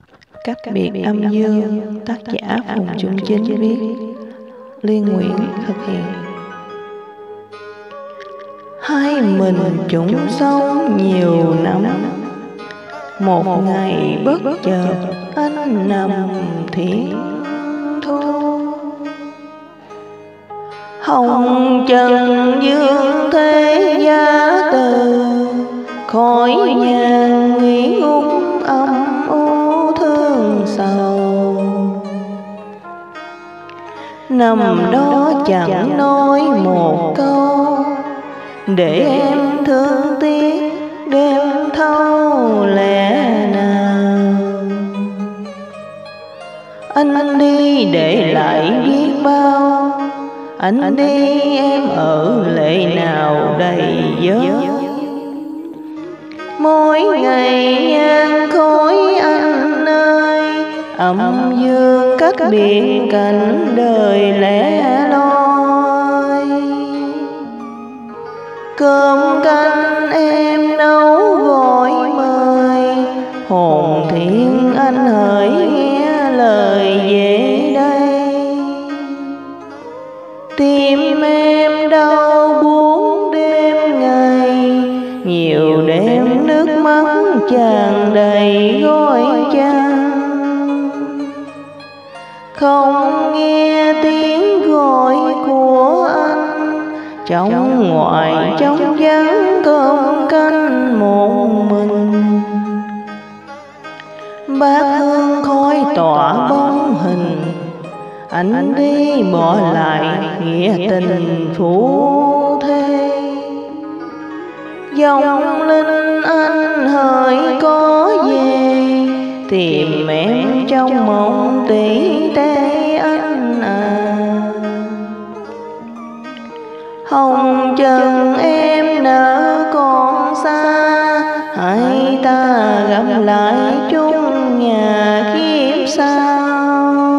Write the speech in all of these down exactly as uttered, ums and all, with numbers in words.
Cách biệt âm dương, tác giả Phùng Trung Chính viết, Liên Nguyễn thực hiện. Hai mình chung sống nhiều năm, một ngày bất chợt anh nằm thiên thu. Hồng trần dương thế gia từ, khỏi nhà nghỉ ngút âm u thương sầu. Nằm đó chẳng nói một câu, để em thương tiếc đêm thâu lẽ nào. Anh đi để lại biết bao, anh đi em ở lệ nào đầy giới. Mỗi ngày nhang khói anh ơi, âm dương cách biệt cảnh đời lẻ loi. Cơm canh em nấu gọi mời, hồn thiên anh hỡi nghe lời về đây. Tim em đau buồn đêm ngày, nhiều đêm nước mắt tràn đầy gối chăn. Không nghe tiếng gọi của anh, trong ngoài trong vắng cơm canh một mình. Bát hương khói tỏa bóng hình, anh đi bỏ lại nghĩa tình phú thế. Dòng linh anh hỡi có về, tìm em trong mộng tỷ tê anh à. Hồng trần em nỡ còn xa, hai ta gặp lại chung nhà kiếp sau.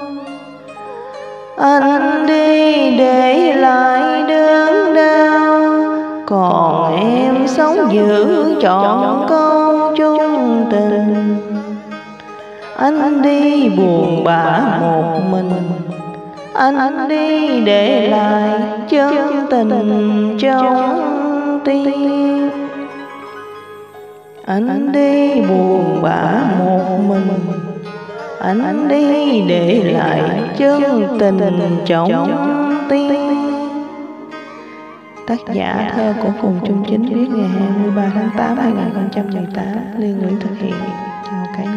Anh đi để lại đớn đau, còn em sống giữ trọn câu chung tình. Anh đi buồn bã một mình, anh đi để lại chân tình trong tim. Anh đi buồn bã một mình, anh đi để lại chân tình trong tim. Tác giả thơ của Phùng Trung Chính viết ngày hai mươi ba tháng tám năm hai nghìn không trăm mười tám. Liên Nguyễn thực hiện. Chào cả nhà.